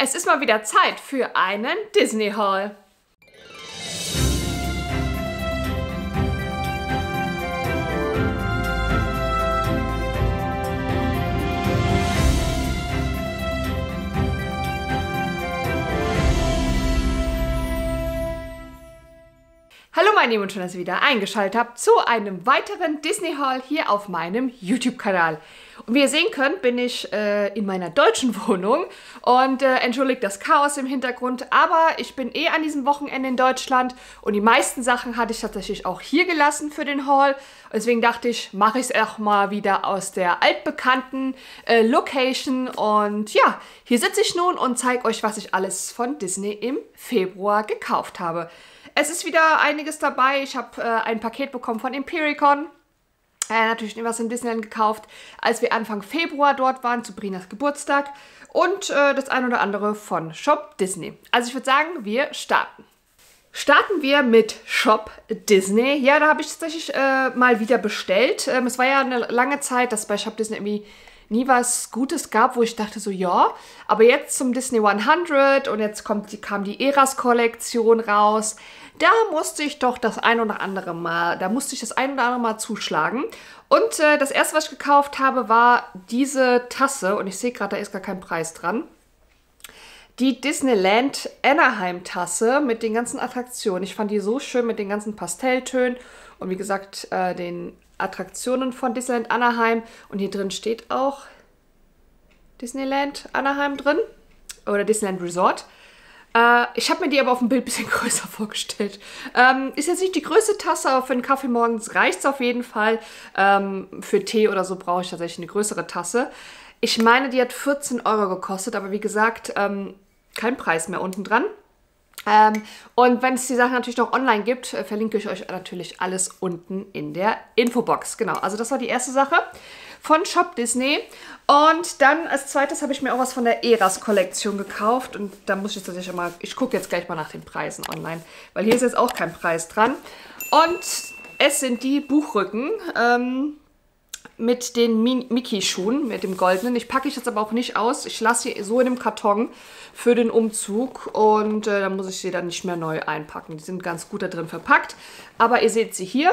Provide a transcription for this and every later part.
Es ist mal wieder Zeit für einen Disney Haul. Hallo meine Lieben und schön, dass ihr wieder eingeschaltet habt zu einem weiteren Disney Haul hier auf meinem YouTube-Kanal. Und wie ihr sehen könnt, bin ich in meiner deutschen Wohnung und entschuldigt das Chaos im Hintergrund, aber ich bin an diesem Wochenende in Deutschland und die meisten Sachen hatte ich tatsächlich auch hier gelassen für den Haul. Und deswegen dachte ich, mache ich es auch mal wieder aus der altbekannten Location. Und ja, hier sitze ich nun und zeige euch, was ich alles von Disney im Februar gekauft habe. Es ist wieder einiges dabei. Ich habe ein Paket bekommen von Impericon. Natürlich was in Disneyland gekauft, als wir Anfang Februar dort waren, zu Brinas Geburtstag. Und das ein oder andere von Shop Disney. Also ich würde sagen, wir starten. Starten wir mit Shop Disney. Ja, da habe ich tatsächlich mal wieder bestellt. Es war ja eine lange Zeit, dass bei Shop Disney irgendwie nie was Gutes gab, wo ich dachte so, ja, aber jetzt zum Disney 100 und jetzt kam die Eras-Kollektion raus. Da musste ich doch das ein oder andere Mal zuschlagen. Und das erste, was ich gekauft habe, war diese Tasse. Und ich sehe gerade, da ist gar kein Preis dran. Die Disneyland Anaheim Tasse mit den ganzen Attraktionen. Ich fand die so schön mit den ganzen Pastelltönen und wie gesagt, den Attraktionen von Disneyland Anaheim. Und hier drin steht auch Disneyland Anaheim drin. Oder Disneyland Resort. Ich habe mir die aber auf dem Bild ein bisschen größer vorgestellt. Ist jetzt nicht die größte Tasse, aber für einen Kaffee morgens reicht es auf jeden Fall. Für Tee oder so brauche ich tatsächlich eine größere Tasse. Ich meine, die hat 14 € gekostet, aber wie gesagt, kein Preis mehr unten dran. Und wenn es die Sachen natürlich noch online gibt, verlinke ich euch natürlich alles unten in der Infobox. Genau, also das war die erste Sache von Shop Disney. Und dann als zweites habe ich mir auch was von der Eras-Kollektion gekauft. Und da muss ich tatsächlich mal, ich gucke jetzt gleich mal nach den Preisen online, weil hier ist jetzt auch kein Preis dran. Und es sind die Buchrücken mit den Mickey-Schuhen, mit dem goldenen. Ich packe ich jetzt aber auch nicht aus. Ich lasse sie so in dem Karton für den Umzug und dann muss ich sie dann nicht mehr neu einpacken. Die sind ganz gut da drin verpackt. Aber ihr seht sie hier.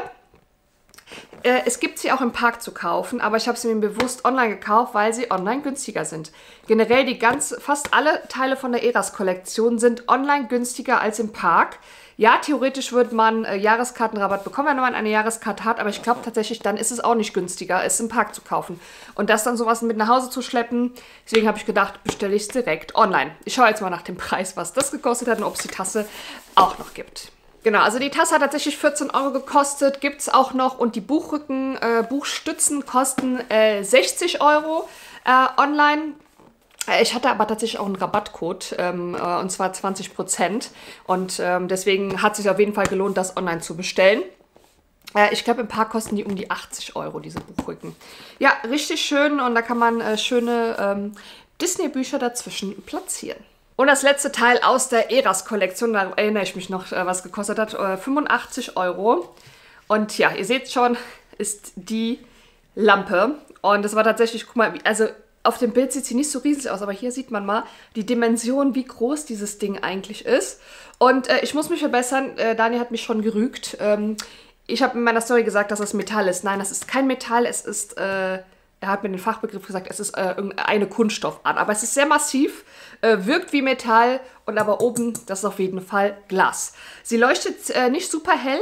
Es gibt sie auch im Park zu kaufen, aber ich habe sie mir bewusst online gekauft, weil sie online günstiger sind. Generell fast alle Teile von der Eras-Kollektion sind online günstiger als im Park. Ja, theoretisch würde man Jahreskartenrabatt bekommen, wenn man eine Jahreskarte hat, aber ich glaube tatsächlich, dann ist es auch nicht günstiger, es im Park zu kaufen. Und das dann sowas mit nach Hause zu schleppen, deswegen habe ich gedacht, bestelle ich es direkt online. Ich schaue jetzt mal nach dem Preis, was das gekostet hat und ob es die Tasse auch noch gibt. Genau, also die Tasse hat tatsächlich 14 € gekostet, gibt es auch noch. Und die Buchrücken, Buchstützen kosten 60 € online. Ich hatte aber tatsächlich auch einen Rabattcode, und zwar 20%. Und deswegen hat es sich auf jeden Fall gelohnt, das online zu bestellen. Ich glaube, im Park kosten die um die 80 €, diese Buchrücken. Ja, richtig schön und da kann man schöne Disney-Bücher dazwischen platzieren. Und das letzte Teil aus der Eras-Kollektion, da erinnere ich mich noch, was gekostet hat, 85 €. Und ja, ihr seht schon, ist die Lampe. Und das war tatsächlich, guck mal, also auf dem Bild sieht sie nicht so riesig aus, aber hier sieht man mal die Dimension, wie groß dieses Ding eigentlich ist. Und ich muss mich verbessern, Dani hat mich schon gerügt. Ich habe in meiner Story gesagt, dass es Metall ist. Nein, das ist kein Metall, es ist... Er hat mir den Fachbegriff gesagt, es ist eine Kunststoffart. Aber es ist sehr massiv, wirkt wie Metall und aber oben, das ist auf jeden Fall Glas. Sie leuchtet nicht super hell,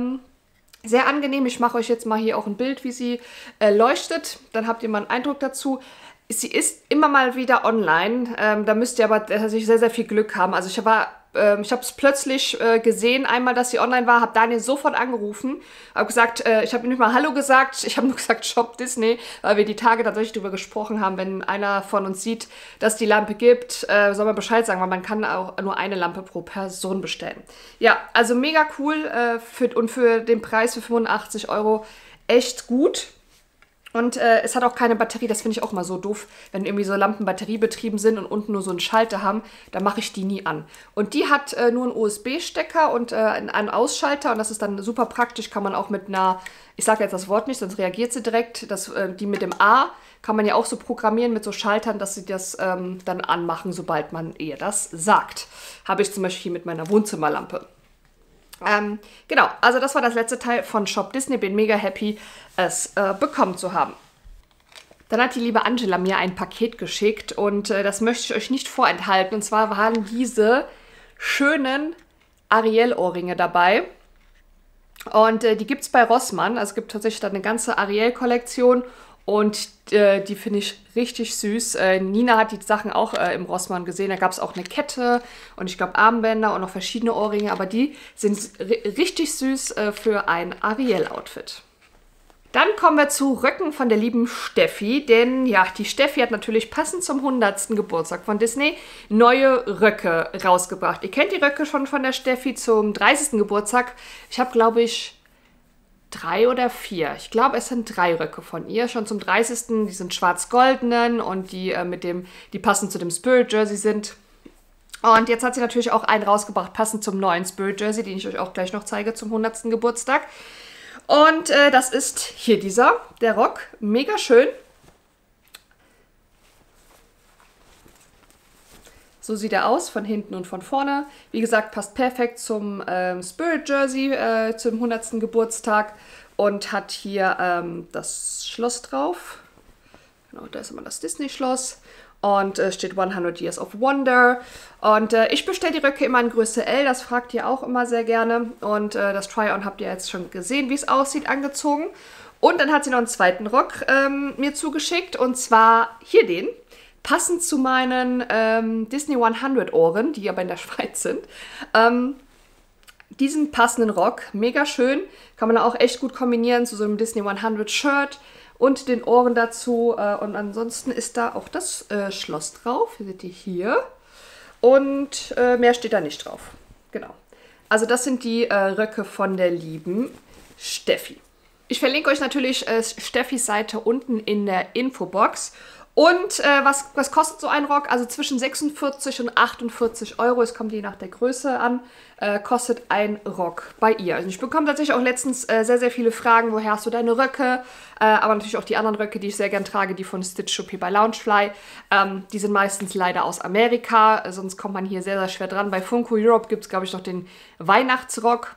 sehr angenehm. Ich mache euch jetzt mal hier auch ein Bild, wie sie leuchtet. Dann habt ihr mal einen Eindruck dazu. Sie ist immer mal wieder online. Da müsst ihr aber tatsächlich sehr, sehr viel Glück haben. Also ich habe es plötzlich gesehen, einmal, dass sie online war, habe Daniel sofort angerufen, habe gesagt, ich habe nicht mal Hallo gesagt, ich habe nur gesagt Shop Disney, weil wir die Tage tatsächlich darüber gesprochen haben, wenn einer von uns sieht, dass es die Lampe gibt, soll man Bescheid sagen, weil man kann auch nur eine Lampe pro Person bestellen. Ja, also mega cool und für den Preis für 85 € echt gut. Und es hat auch keine Batterie, das finde ich auch mal so doof, wenn irgendwie so Lampen batteriebetrieben sind und unten nur so einen Schalter haben, dann mache ich die nie an. Und die hat nur einen USB-Stecker und einen Ausschalter und das ist dann super praktisch, kann man auch mit einer, ich sage jetzt das Wort nicht, sonst reagiert sie direkt, die mit dem A kann man ja auch so programmieren mit so Schaltern, dass sie das dann anmachen, sobald man ihr das sagt. Habe ich zum Beispiel mit meiner Wohnzimmerlampe. Genau, also das war das letzte Teil von Shop Disney. Bin mega happy, es bekommen zu haben. Dann hat die liebe Angela mir ein Paket geschickt und das möchte ich euch nicht vorenthalten. Und zwar waren diese schönen Ariel-Ohrringe dabei. Und die gibt es bei Rossmann. Also es gibt tatsächlich da eine ganze Ariel-Kollektion. Und die finde ich richtig süß. Nina hat die Sachen auch im Rossmann gesehen. Da gab es auch eine Kette und ich glaube Armbänder und noch verschiedene Ohrringe. Aber die sind richtig süß für ein Ariel-Outfit. Dann kommen wir zu Röcken von der lieben Steffi. Denn ja, die Steffi hat natürlich passend zum 100. Geburtstag von Disney neue Röcke rausgebracht. Ihr kennt die Röcke schon von der Steffi zum 30. Geburtstag. Ich habe, glaube ich, 3 oder 4. Ich glaube, es sind 3 Röcke von ihr. Schon zum 30. Die sind schwarz-goldenen und die passen zu dem Spirit Jersey sind. Und jetzt hat sie natürlich auch einen rausgebracht, passend zum neuen Spirit Jersey, den ich euch auch gleich noch zeige zum 100. Geburtstag. Und das ist hier der Rock. Mega schön. So sieht er aus, von hinten und von vorne. Wie gesagt, passt perfekt zum Spirit Jersey zum 100. Geburtstag und hat hier das Schloss drauf. Genau, da ist immer das Disney-Schloss. Und steht 100 Years of Wonder. Und ich bestelle die Röcke immer in Größe L, das fragt ihr auch immer sehr gerne. Und das Try-On habt ihr jetzt schon gesehen, wie es aussieht, angezogen. Und dann hat sie noch einen zweiten Rock mir zugeschickt, und zwar hier den. Passend zu meinen Disney 100 Ohren, die aber in der Schweiz sind. Diesen passenden Rock, mega schön. Kann man auch echt gut kombinieren zu so einem Disney 100 Shirt und den Ohren dazu. Und ansonsten ist da auch das Schloss drauf. Hier seht ihr hier. Und mehr steht da nicht drauf. Genau. Also das sind die Röcke von der lieben Steffi. Ich verlinke euch natürlich Steffis Seite unten in der Infobox. Und was kostet so ein Rock? Also zwischen 46 und 48 Euro, es kommt je nach der Größe an, kostet ein Rock bei ihr. Also ich bekomme tatsächlich auch letztens sehr, sehr viele Fragen, woher hast du deine Röcke? Aber natürlich auch die anderen Röcke, die ich sehr gern trage, die von Stitch Shopee bei Loungefly. Die sind meistens leider aus Amerika, sonst kommt man hier sehr, sehr schwer dran. Bei Funko Europe gibt es, glaube ich, noch den Weihnachtsrock.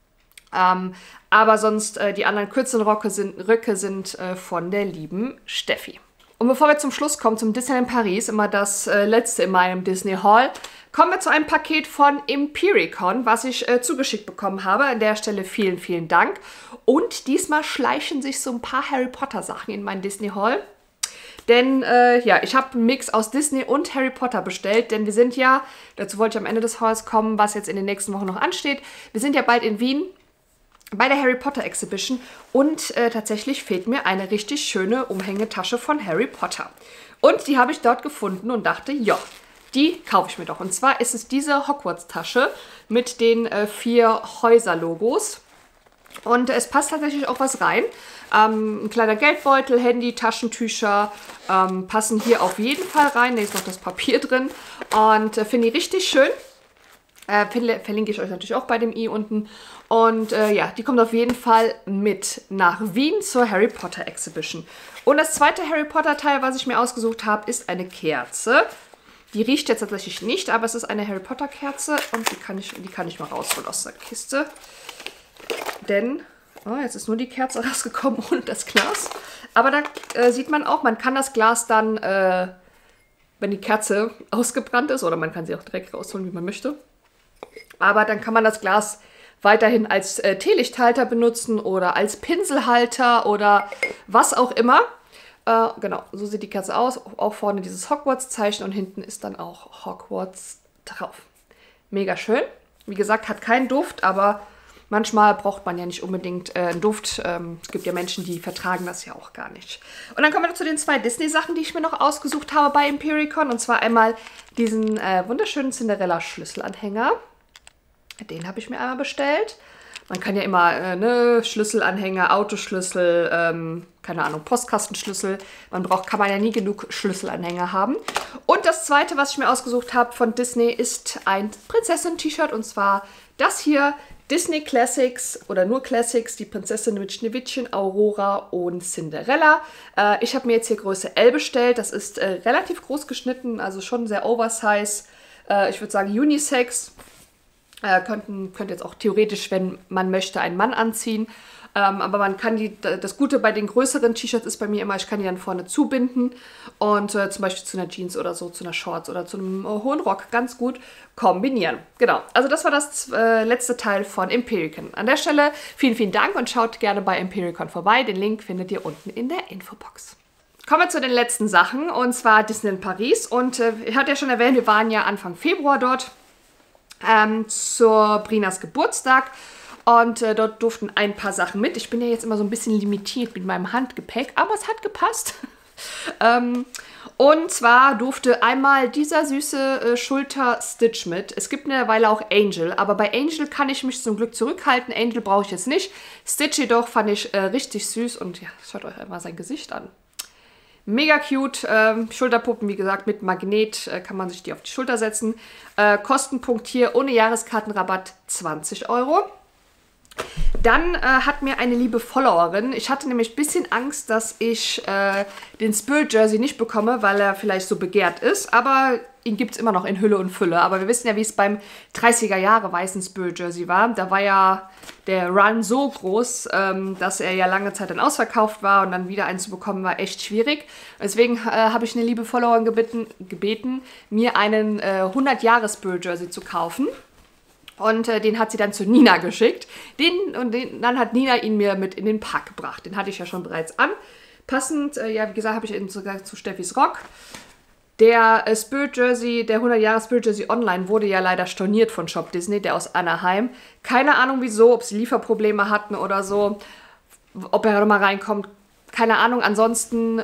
Aber sonst die anderen kürzeren Röcke sind von der lieben Steffi. Und bevor wir zum Schluss kommen, zum Disneyland Paris, immer das letzte in meinem Disney Haul, kommen wir zu einem Paket von Empiricon, was ich zugeschickt bekommen habe. An der Stelle vielen, vielen Dank. Und diesmal schleichen sich so ein paar Harry Potter Sachen in meinen Disney Haul. Denn ja, ich habe einen Mix aus Disney und Harry Potter bestellt, denn wir sind ja, dazu wollte ich am Ende des Hauls kommen, was jetzt in den nächsten Wochen noch ansteht. Wir sind ja bald in Wien bei der Harry Potter Exhibition und tatsächlich fehlt mir eine richtig schöne Umhängetasche von Harry Potter. Und die habe ich dort gefunden und dachte, ja, die kaufe ich mir doch. Und zwar ist es diese Hogwarts-Tasche mit den 4 Häuser-Logos. Und es passt tatsächlich auch was rein. Ein kleiner Geldbeutel, Handy, Taschentücher passen hier auf jeden Fall rein. Da ist noch das Papier drin und finde ich richtig schön. Verlinke ich euch natürlich auch bei dem i unten. Und ja, die kommt auf jeden Fall mit nach Wien zur Harry Potter Exhibition. Und das zweite Harry Potter Teil, was ich mir ausgesucht habe, ist eine Kerze. Die riecht jetzt tatsächlich nicht, aber es ist eine Harry Potter Kerze und die kann ich mal rausholen aus der Kiste. Denn, jetzt ist nur die Kerze rausgekommen und das Glas. Aber da sieht man auch, man kann das Glas dann, wenn die Kerze ausgebrannt ist, oder man kann sie auch direkt rausholen, wie man möchte. Aber dann kann man das Glas weiterhin als Teelichthalter benutzen oder als Pinselhalter oder was auch immer. Genau, so sieht die Kerze aus. Auch vorne dieses Hogwarts-Zeichen und hinten ist dann auch Hogwarts drauf. Mega schön. Wie gesagt, hat keinen Duft, aber manchmal braucht man ja nicht unbedingt einen Duft. Es gibt ja Menschen, die vertragen das ja auch gar nicht. Und dann kommen wir zu den 2 Disney-Sachen, die ich mir noch ausgesucht habe bei Empiricon. Und zwar einmal diesen wunderschönen Cinderella-Schlüsselanhänger. Den habe ich mir einmal bestellt. Man kann ja immer ne, Schlüsselanhänger, Autoschlüssel, keine Ahnung, Postkastenschlüssel. Kann man ja nie genug Schlüsselanhänger haben. Und das zweite, was ich mir ausgesucht habe von Disney, ist ein Prinzessin-T-Shirt. Und zwar das hier, Disney Classics oder nur Classics, die Prinzessin mit Schneewittchen, Aurora und Cinderella. Ich habe mir jetzt hier Größe L bestellt. Das ist relativ groß geschnitten, also schon sehr oversize. Ich würde sagen Unisex. Könnte jetzt auch theoretisch, wenn man möchte, einen Mann anziehen. Aber man kann das Gute bei den größeren T-Shirts ist bei mir immer, ich kann die dann vorne zubinden und zum Beispiel zu einer Jeans oder so, zu einer Shorts oder zu einem hohen Rock ganz gut kombinieren. Genau, also das war das letzte Teil von Empiricon. An der Stelle vielen, vielen Dank und schaut gerne bei Empiricon vorbei. Den Link findet ihr unten in der Infobox. Kommen wir zu den letzten Sachen, und zwar Disneyland Paris. Und ich hatte ja schon erwähnt, wir waren ja Anfang Februar dort. Zur Brinas Geburtstag und dort durften ein paar Sachen mit. Ich bin ja jetzt immer so ein bisschen limitiert mit meinem Handgepäck, aber es hat gepasst. Und zwar durfte einmal dieser süße Schulter-Stitch mit. Es gibt mittlerweile auch Angel, aber bei Angel kann ich mich zum Glück zurückhalten. Angel brauche ich jetzt nicht. Stitch jedoch fand ich richtig süß und ja, schaut euch einmal sein Gesicht an. Mega cute, Schulterpuppen, wie gesagt, mit Magnet kann man sich die auf die Schulter setzen. Kostenpunkt hier ohne Jahreskartenrabatt 20 Euro. Dann hat mir eine liebe Followerin, ich hatte nämlich ein bisschen Angst, dass ich den Spirit Jersey nicht bekomme, weil er vielleicht so begehrt ist, aber ihn gibt es immer noch in Hülle und Fülle. Aber wir wissen ja, wie es beim 30er Jahre weißen Spirit Jersey war. Da war ja der Run so groß, dass er ja lange Zeit dann ausverkauft war und dann wieder einen zu bekommen war echt schwierig. Deswegen habe ich eine liebe Followerin gebeten, mir einen 100-Jahres-Spirit Jersey zu kaufen. Und den hat sie dann zu Nina geschickt. Dann hat Nina ihn mir mit in den Park gebracht. Den hatte ich ja schon bereits an. Passend, ja, wie gesagt, habe ich ihn sogar zu Steffis Rock. Der Spirit Jersey, der 100-Jahres-Spirit Jersey Online wurde ja leider storniert von Shop Disney, der aus Anaheim. Keine Ahnung wieso, ob sie Lieferprobleme hatten oder so, ob er nochmal reinkommt. Keine Ahnung, ansonsten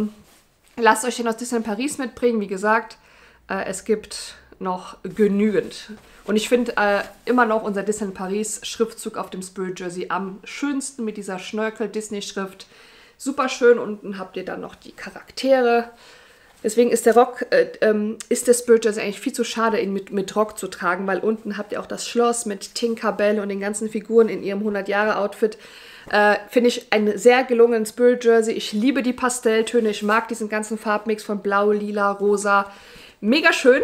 lasst euch den aus Disneyland Paris mitbringen. Wie gesagt, es gibt noch genügend. Und ich finde immer noch unser Disneyland Paris Schriftzug auf dem Spirit Jersey am schönsten mit dieser Schnörkel-Disney-Schrift. Super schön. Unten habt ihr dann noch die Charaktere. Deswegen ist der Spirit Jersey eigentlich viel zu schade, ihn mit Rock zu tragen, weil unten habt ihr auch das Schloss mit Tinkerbell und den ganzen Figuren in ihrem 100-Jahre-Outfit. Finde ich einen sehr gelungenen Spirit Jersey. Ich liebe die Pastelltöne. Ich mag diesen ganzen Farbmix von Blau, Lila, Rosa. Mega schön.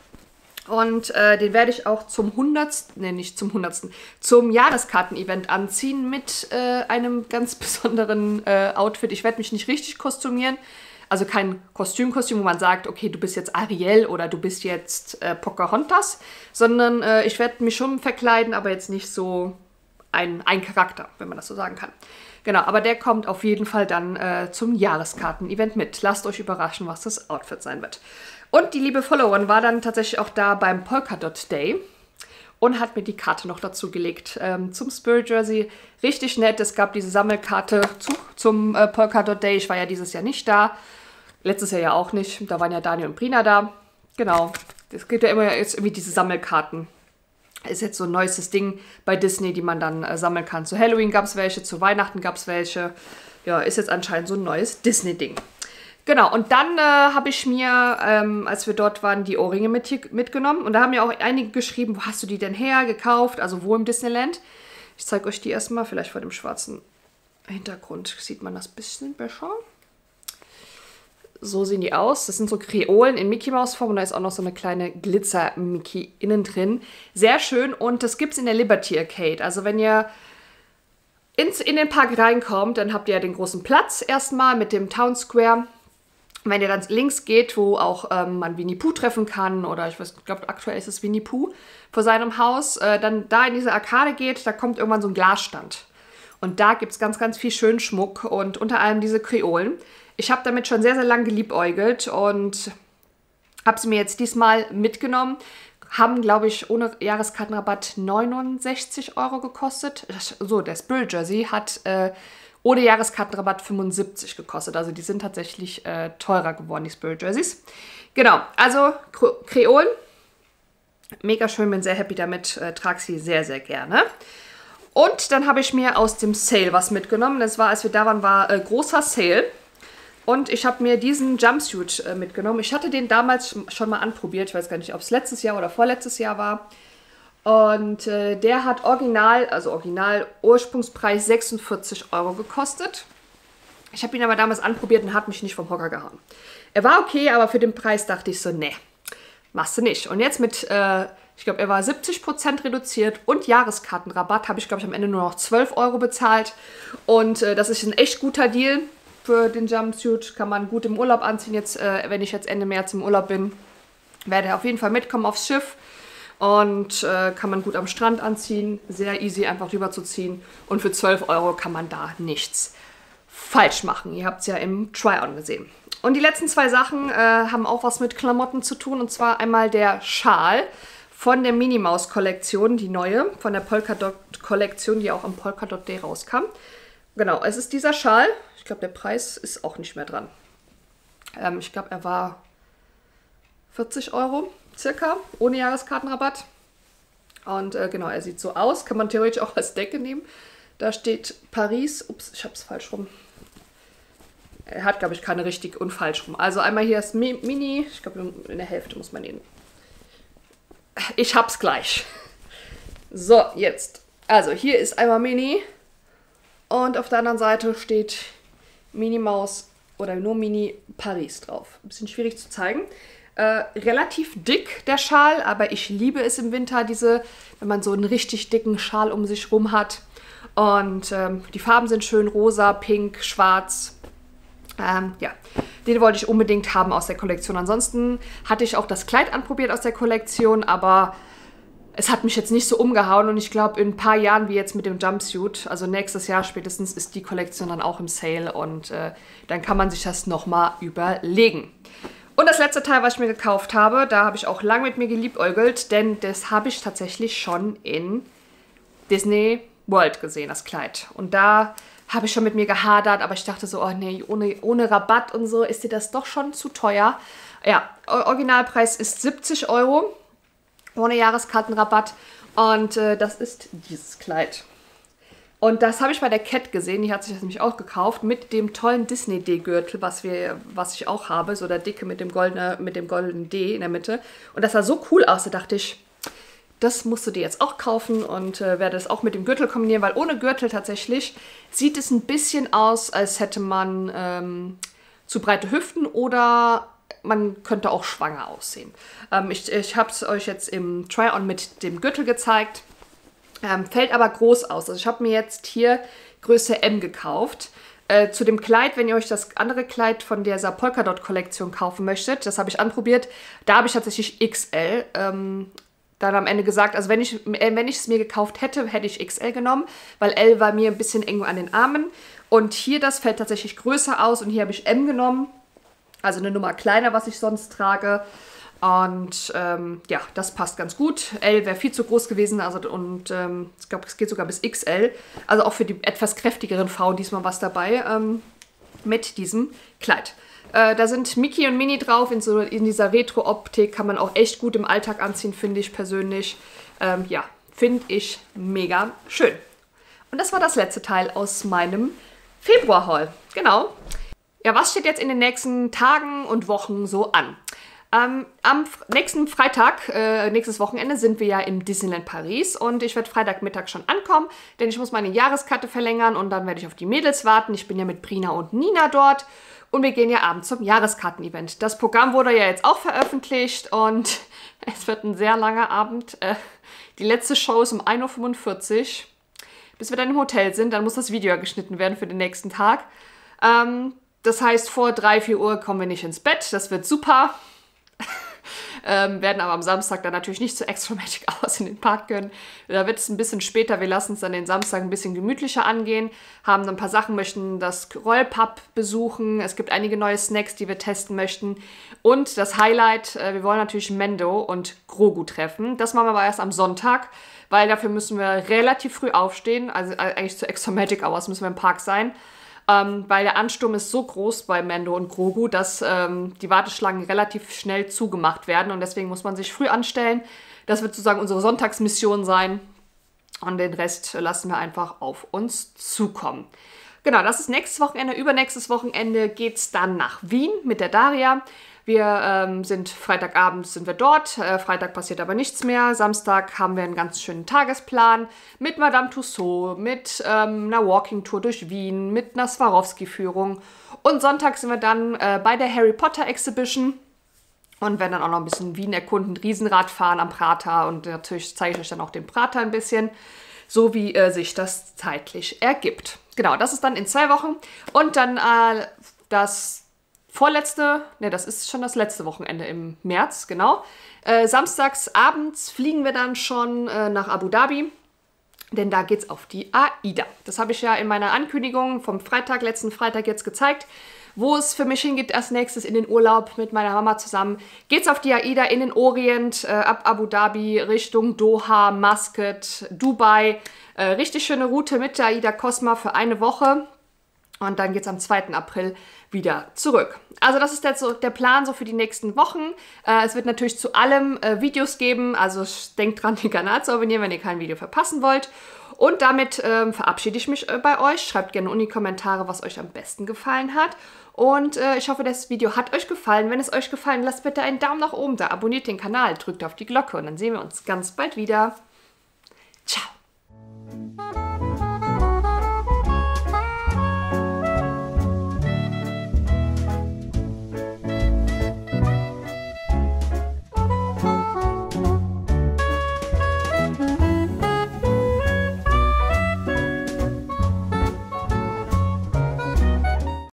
Und den werde ich auch zum 100. Ne, nicht zum 100. Zum Jahreskarten-Event anziehen mit einem ganz besonderen Outfit. Ich werde mich nicht richtig kostümieren. Also kein Kostüm, wo man sagt, okay, du bist jetzt Ariel oder du bist jetzt Pocahontas. Sondern ich werde mich schon verkleiden, aber jetzt nicht so ein Charakter, wenn man das so sagen kann. Genau, aber der kommt auf jeden Fall dann zum Jahreskarten-Event mit. Lasst euch überraschen, was das Outfit sein wird. Und die liebe Followerin war dann tatsächlich auch da beim Polka Dot Day und hat mir die Karte noch dazu gelegt zum Spirit Jersey. Richtig nett, es gab diese Sammelkarte zum Polka Dot Day. Ich war ja dieses Jahr nicht da, letztes Jahr ja auch nicht. Da waren ja Daniel und Brina da. Genau, es gibt ja immer jetzt irgendwie diese Sammelkarten. Ist jetzt so ein neuestes Ding bei Disney, die man dann sammeln kann. Zu Halloween gab es welche, zu Weihnachten gab es welche. Ja, ist jetzt anscheinend so ein neues Disney-Ding. Genau, und dann habe ich mir, als wir dort waren, die Ohrringe mitgenommen. Und da haben ja auch einige geschrieben, wo hast du die denn her, gekauft, also wo im Disneyland. Ich zeige euch die erstmal, vielleicht vor dem schwarzen Hintergrund sieht man das ein bisschen besser. So sehen die aus. Das sind so Kreolen in Mickey Mouse Form und da ist auch noch so eine kleine Glitzer-Mickey innen drin. Sehr schön und das gibt es in der Liberty Arcade. Also wenn ihr in den Park reinkommt, dann habt ihr ja den großen Platz erstmal mit dem Town Square. Wenn ihr dann links geht, wo auch man Winnie Pooh treffen kann, oder ich glaube aktuell ist es Winnie Pooh vor seinem Haus, dann da in diese Arkade geht, da kommt irgendwann so ein Glasstand. Und da gibt es ganz, ganz viel schönen Schmuck und unter allem diese Kreolen. Ich habe damit schon sehr, sehr lange geliebäugelt und habe sie mir jetzt diesmal mitgenommen. Haben, glaube ich, ohne Jahreskartenrabatt 69 Euro gekostet. So, der Spirit Jersey hat ohne Jahreskartenrabatt 75 gekostet. Also die sind tatsächlich teurer geworden, die Spirit Jerseys. Genau, also Kreolen. Mega schön, bin sehr happy damit. Trage sie sehr, sehr gerne. Und dann habe ich mir aus dem Sale was mitgenommen. Das war, als wir da waren, war großer Sale. Und ich habe mir diesen Jumpsuit mitgenommen. Ich hatte den damals schon mal anprobiert. Ich weiß gar nicht, ob es letztes Jahr oder vorletztes Jahr war. Und der hat original Ursprungspreis 46 € gekostet. Ich habe ihn aber damals anprobiert und hat mich nicht vom Hocker gehauen. Er war okay, aber für den Preis dachte ich so, nee, machst du nicht. Und jetzt mit, ich glaube, er war 70% reduziert und Jahreskartenrabatt, habe ich, glaube ich, am Ende nur noch 12 € bezahlt. Und das ist ein echt guter Deal für den Jumpsuit. Kann man gut im Urlaub anziehen, jetzt, wenn ich jetzt Ende März im Urlaub bin. Werde auf jeden Fall mitkommen aufs Schiff. Und kann man gut am Strand anziehen. Sehr easy einfach rüber zu ziehen. Und für 12 € kann man da nichts falsch machen. Ihr habt es ja im Try-On gesehen. Und die letzten zwei Sachen haben auch was mit Klamotten zu tun. Und zwar einmal der Schal von der Minnie Maus Kollektion, die neue, von der Polkadot Kollektion, die auch am Polkadot Day rauskam. Genau, es ist dieser Schal. Ich glaube, der Preis ist auch nicht mehr dran. Ich glaube, er war 40 € circa, ohne Jahreskartenrabatt. Und genau, er sieht so aus. Kann man theoretisch auch als Decke nehmen. Da steht Paris. Ups, ich habe es falsch rum. Er hat, glaube ich, keine richtig und falsch rum. Also einmal hier ist Mini. Ich glaube, in der Hälfte muss man ihn. Ich hab's gleich. So, jetzt. Also hier ist einmal Mini. Und auf der anderen Seite steht Minnie Maus oder nur Mini Paris drauf. Ein bisschen schwierig zu zeigen. Relativ dick der Schal, aber ich liebe es im Winter, wenn man so einen richtig dicken Schal um sich rum hat. Und die Farben sind schön rosa, pink, schwarz. Ja, den wollte ich unbedingt haben aus der Kollektion. Ansonsten hatte ich auch das Kleid anprobiert aus der Kollektion, aber es hat mich jetzt nicht so umgehauen. Und ich glaube, in ein paar Jahren, wie jetzt mit dem Jumpsuit, also nächstes Jahr spätestens, ist die Kollektion dann auch im Sale. Und dann kann man sich das nochmal überlegen. Und das letzte Teil, was ich mir gekauft habe, da habe ich auch lang mit mir geliebäugelt, denn das habe ich tatsächlich schon in Disney World gesehen, das Kleid. Und da habe ich schon mit mir gehadert, aber ich dachte so, oh nee, ohne Rabatt und so ist dir das doch schon zu teuer. Ja, Originalpreis ist 70 €, ohne Jahreskartenrabatt. Und das ist dieses Kleid. Und das habe ich bei der Cat gesehen, die hat sich das nämlich auch gekauft, mit dem tollen Disney-D-Gürtel, was ich auch habe, so der dicke mit dem goldenen D in der Mitte. Und das sah so cool aus, da dachte ich, das musst du dir jetzt auch kaufen und werde es auch mit dem Gürtel kombinieren, weil ohne Gürtel tatsächlich sieht es ein bisschen aus, als hätte man zu breite Hüften oder man könnte auch schwanger aussehen. Ich habe es euch jetzt im Try-On mit dem Gürtel gezeigt. Fällt aber groß aus. Also ich habe mir jetzt hier Größe M gekauft. Zu dem Kleid, wenn ihr euch das andere Kleid von dieser Polkadot-Kollektion kaufen möchtet, das habe ich anprobiert, da habe ich tatsächlich XL dann am Ende gesagt, also wenn ich es mir gekauft hätte, hätte ich XL genommen, weil L war mir ein bisschen eng an den Armen. Und hier, das fällt tatsächlich größer aus und hier habe ich M genommen, also eine Nummer kleiner, was ich sonst trage. Und ja, das passt ganz gut. L wäre viel zu groß gewesen, also ich glaube, es geht sogar bis XL. Also auch für die etwas kräftigeren Frauen diesmal was dabei mit diesem Kleid. Da sind Mickey und Minnie drauf, in dieser Retro-Optik kann man auch echt gut im Alltag anziehen, finde ich persönlich. Ja, finde ich mega schön. Und das war das letzte Teil aus meinem Februar-Haul. Genau. Ja, was steht jetzt in den nächsten Tagen und Wochen so an? Am nächsten Freitag, nächstes Wochenende, sind wir ja im Disneyland Paris und ich werde Freitagmittag schon ankommen, denn ich muss meine Jahreskarte verlängern und dann werde ich auf die Mädels warten. Ich bin ja mit Brina und Nina dort und wir gehen ja abends zum Jahreskarten-Event. Das Programm wurde ja jetzt auch veröffentlicht und es wird ein sehr langer Abend. Die letzte Show ist um 1:45 Uhr. Bis wir dann im Hotel sind, dann muss das Video geschnitten werden für den nächsten Tag. Das heißt, vor 3, 4 Uhr kommen wir nicht ins Bett. Das wird super. Werden aber am Samstag dann natürlich nicht zu Extra Magic Hours in den Park können. Da wird es ein bisschen später. Wir lassen es dann den Samstag ein bisschen gemütlicher angehen. Haben dann ein paar Sachen, möchten das Rollpub besuchen. Es gibt einige neue Snacks, die wir testen möchten. Und das Highlight, wir wollen natürlich Mendo und Grogu treffen. Das machen wir aber erst am Sonntag, weil dafür müssen wir relativ früh aufstehen. Also eigentlich zu Extra Magic Hours müssen wir im Park sein. Weil der Ansturm ist so groß bei Mando und Grogu, dass die Warteschlangen relativ schnell zugemacht werden und deswegen muss man sich früh anstellen. Das wird sozusagen unsere Sonntagsmission sein. Und den Rest lassen wir einfach auf uns zukommen. Genau, das ist nächstes Wochenende. Übernächstes Wochenende geht es dann nach Wien mit der Daria. Wir sind Freitagabend sind wir dort. Freitag passiert aber nichts mehr. Samstag haben wir einen ganz schönen Tagesplan mit Madame Tussauds, mit einer Walking-Tour durch Wien, mit einer Swarovski-Führung. Und Sonntag sind wir dann bei der Harry Potter Exhibition und werden dann auch noch ein bisschen Wien erkunden, Riesenrad fahren am Prater. Und natürlich zeige ich euch dann auch den Prater ein bisschen, so wie sich das zeitlich ergibt. Genau, das ist dann in 2 Wochen. Und dann das ist schon das letzte Wochenende im März, genau. Samstags abends fliegen wir dann schon nach Abu Dhabi, denn da geht's auf die AIDA. Das habe ich ja in meiner Ankündigung vom letzten Freitag jetzt gezeigt. Wo es für mich hingeht als nächstes in den Urlaub mit meiner Mama zusammen, geht's auf die AIDA in den Orient, ab Abu Dhabi Richtung Doha, Muscat, Dubai. Richtig schöne Route mit der AIDA Cosma für eine Woche. Und dann geht es am 2. April wieder zurück. Also das ist jetzt so der Plan so für die nächsten Wochen. Es wird natürlich zu allem Videos geben. Also denkt dran, den Kanal zu abonnieren, wenn ihr kein Video verpassen wollt. Und damit verabschiede ich mich bei euch. Schreibt gerne in die Kommentare, was euch am besten gefallen hat. Und ich hoffe, das Video hat euch gefallen. Wenn es euch gefallen, lasst bitte einen Daumen nach oben da. Abonniert den Kanal, drückt auf die Glocke und dann sehen wir uns ganz bald wieder. Ciao!